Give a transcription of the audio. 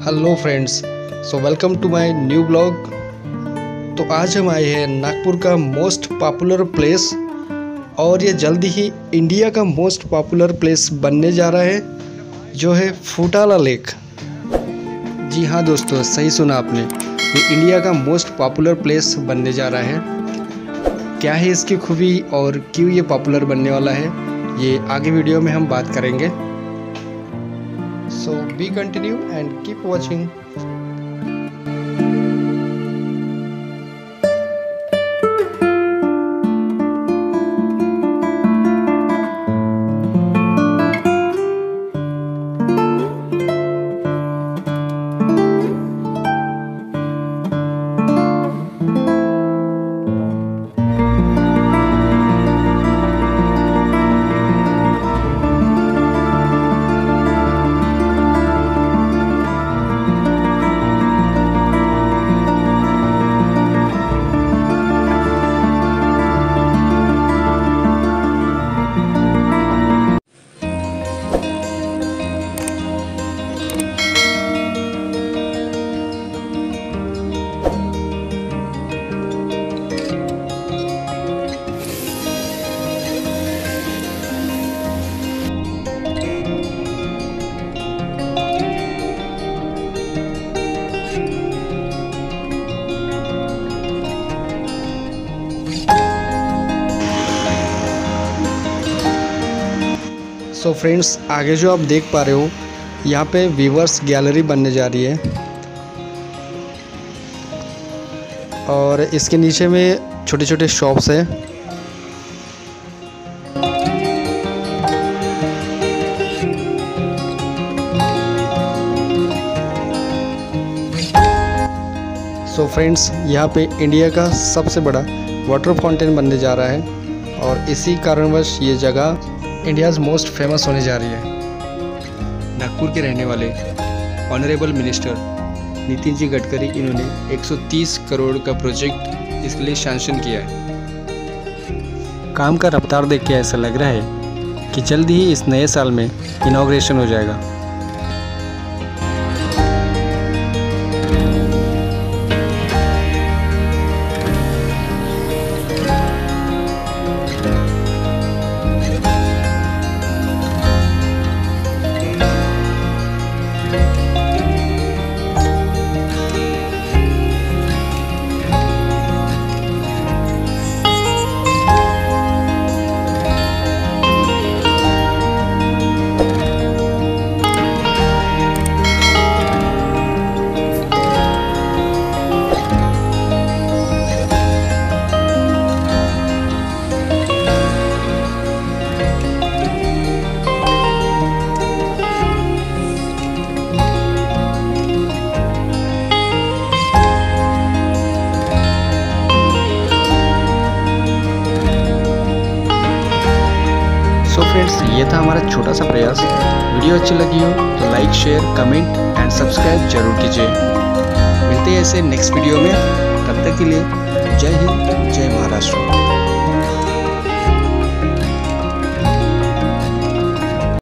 Hello friends, so welcome to my new blog. तो आज हम आए हैं नागपुर का मोस्ट पॉपुलर प्लेस, और ये जल्दी ही इंडिया का मोस्ट पॉपुलर प्लेस बनने जा रहा है, जो है फुटाला लेक। जी हाँ दोस्तों, सही सुना आपने, ये इंडिया का मोस्ट पॉपुलर प्लेस बनने जा रहा है। क्या है इसकी खूबी और क्यों ये पॉपुलर बनने वाला है, ये आगे वीडियो में हम बात करेंगे। So be continue and keep watching. So friends, आगे जो आप देख पा रहे हो, यहाँ पे व्यूअर्स गैलरी बनने जा रही है, और इसके नीचे में छोटे छोटे शॉप्स हैं। सो फ्रेंड्स, यहाँ पे इंडिया का सबसे बड़ा वाटर फाउंटेन बनने जा रहा है, और इसी कारणवश ये जगह इंडियाज़ मोस्ट फेमस होने जा रही है। नागपुर के रहने वाले ऑनरेबल मिनिस्टर नितिन जी गडकरी, इन्होंने 130 करोड़ का प्रोजेक्ट इसके लिए सैंक्शन किया है। काम का रफ्तार देख के ऐसा लग रहा है कि जल्द ही इस नए साल में इनॉग्रेशन हो जाएगा। सो फ्रेंड्स, ये था हमारा छोटा सा प्रयास। वीडियो अच्छी लगी हो तो like, share, comment and subscribe जरूर कीजिए। मिलते हैं ऐसे नेक्स्ट वीडियो में, तब तक के लिए जय हिंद, जय महाराष्ट्र।